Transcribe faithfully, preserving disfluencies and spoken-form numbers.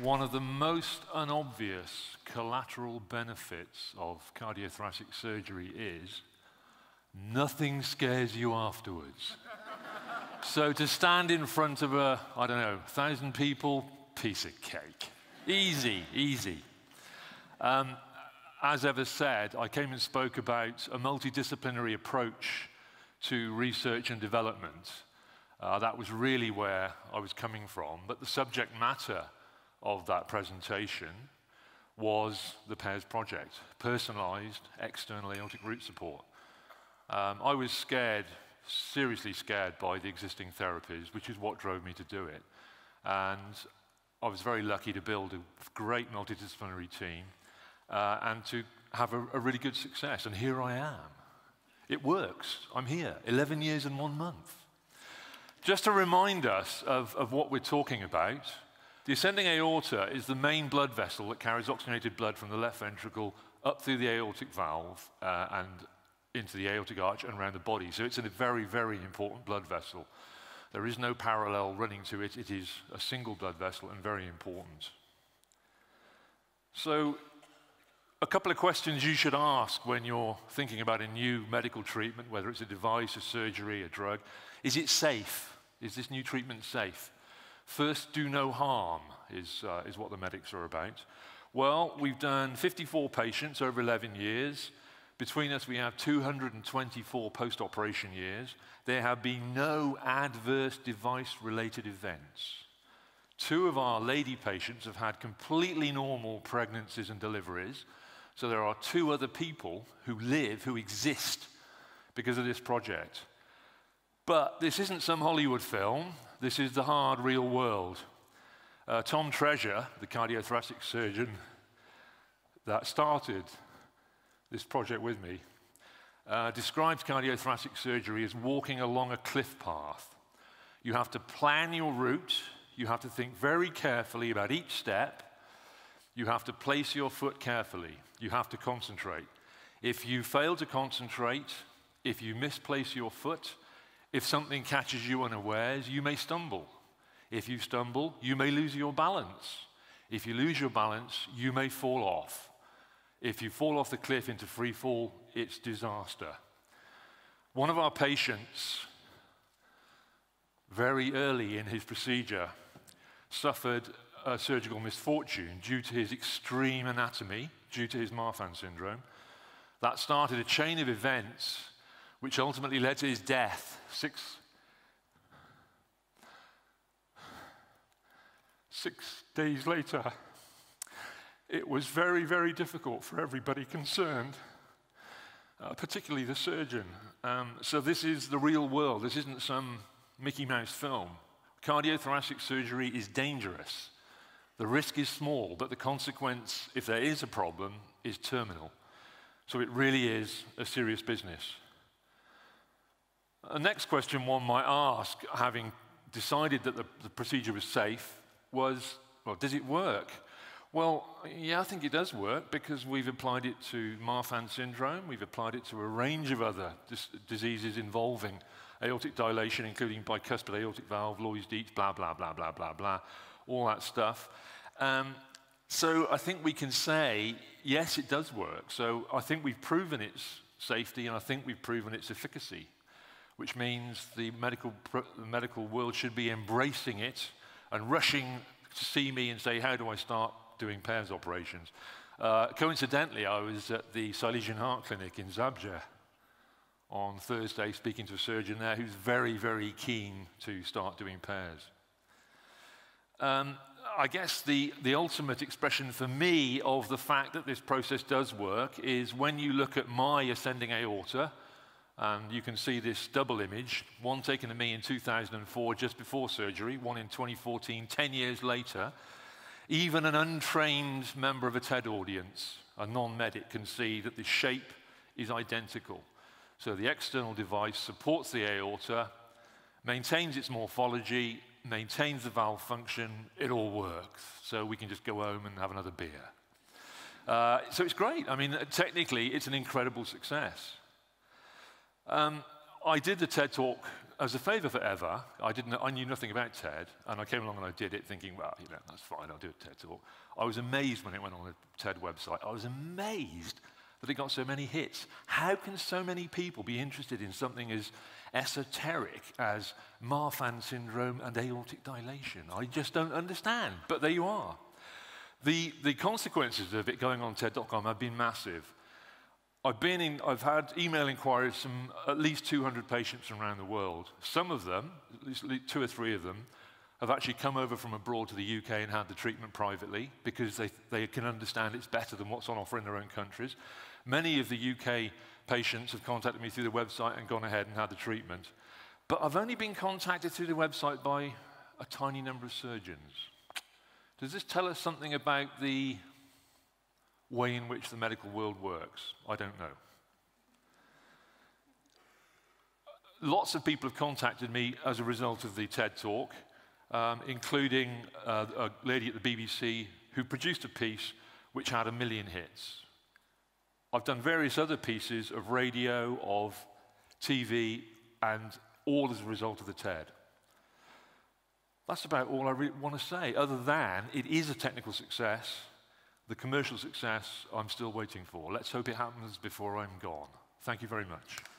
one of the most unobvious collateral benefits of cardiothoracic surgery is nothing scares you afterwards. So to stand in front of a, I don't know, thousand people, piece of cake. Easy, easy. Um, as Eva said, I came and spoke about a multidisciplinary approach to research and development. Uh, that was really where I was coming from, but the subject matter of that presentation was the PAIRS project, personalized external aortic root support. Um, I was scared, seriously scared by the existing therapies, which is what drove me to do it. And I was very lucky to build a great multidisciplinary team uh, and to have a, a really good success. And here I am. It works. I'm here, eleven years and one month. Just to remind us of, of what we're talking about, the ascending aorta is the main blood vessel that carries oxygenated blood from the left ventricle up through the aortic valve uh, and into the aortic arch and around the body. So it's a very, very important blood vessel. There is no parallel running to it. It is a single blood vessel and very important. So a couple of questions you should ask when you're thinking about a new medical treatment, whether it's a device, a surgery, a drug. Is it safe? Is this new treatment safe? First, do no harm is, uh, is what the medics are about. Well, we've done fifty-four patients over eleven years. Between us, we have two hundred twenty-four post-operation years. There have been no adverse device-related events. Two of our lady patients have had completely normal pregnancies and deliveries. So there are two other people who live, who exist because of this project. But this isn't some Hollywood film. This is the hard, real world. Uh, Tom Treasure, the cardiothoracic surgeon that started this project with me, uh, describes cardiothoracic surgery as walking along a cliff path. You have to plan your route. You have to think very carefully about each step. You have to place your foot carefully. You have to concentrate. If you fail to concentrate, if you misplace your foot, if something catches you unawares, you may stumble. If you stumble, you may lose your balance. If you lose your balance, you may fall off. If you fall off the cliff into free fall, it's disaster. One of our patients, very early in his procedure, suffered a surgical misfortune due to his extreme anatomy, due to his Marfan syndrome. That started a chain of events which ultimately led to his death six, six days later. It was very, very difficult for everybody concerned, uh, particularly the surgeon. Um, so this is the real world. This isn't some Mickey Mouse film. Cardiothoracic surgery is dangerous. The risk is small, but the consequence, if there is a problem, is terminal. So it really is a serious business. The next question one might ask, having decided that the, the procedure was safe, was, well, does it work? Well, yeah, I think it does work because we've applied it to Marfan syndrome. We've applied it to a range of other dis diseases involving aortic dilation, including bicuspid aortic valve, Loeys-Dietz, blah, blah, blah, blah, blah, blah, all that stuff. Um, so I think we can say, yes, it does work. So I think we've proven its safety, and I think we've proven its efficacy, which means the medical, the medical world should be embracing it and rushing to see me and say, how do I start doing PAIRS operations? Uh, coincidentally, I was at the Silesian Heart Clinic in Zabrze on Thursday speaking to a surgeon there who's very, very keen to start doing PAIRS. Um, I guess the, the ultimate expression for me of the fact that this process does work is when you look at my ascending aorta, and you can see this double image, one taken of me in two thousand four just before surgery, one in twenty fourteen, ten years later. Even an untrained member of a TED audience, a non-medic, can see that the shape is identical. So the external device supports the aorta, maintains its morphology, maintains the valve function, it all works. So we can just go home and have another beer. Uh, so it's great. I mean, technically, it's an incredible success. Um, I did the TED Talk as a favour for Eva, I, didn't, I knew nothing about TED, and I came along and I did it thinking, well, you know, that's fine, I'll do a TED talk. I was amazed when it went on the TED website. I was amazed that it got so many hits. How can so many people be interested in something as esoteric as Marfan syndrome and aortic dilation? I just don't understand, but there you are. The, the consequences of it going on TED dot com have been massive. I've, been in, I've had email inquiries from at least two hundred patients from around the world. Some of them, at least two or three of them, have actually come over from abroad to the U K and had the treatment privately because they, they can understand it's better than what's on offer in their own countries. Many of the U K patients have contacted me through the website and gone ahead and had the treatment. But I've only been contacted through the website by a tiny number of surgeons. Does this tell us something about the way in which the medical world works? I don't know. Lots of people have contacted me as a result of the TED talk, um, including uh, a lady at the B B C who produced a piece which had a million hits. I've done various other pieces of radio, of T V, and all as a result of the TED. That's about all I really want to say, other than it is a technical success. The commercial success I'm still waiting for. Let's hope it happens before I'm gone. Thank you very much.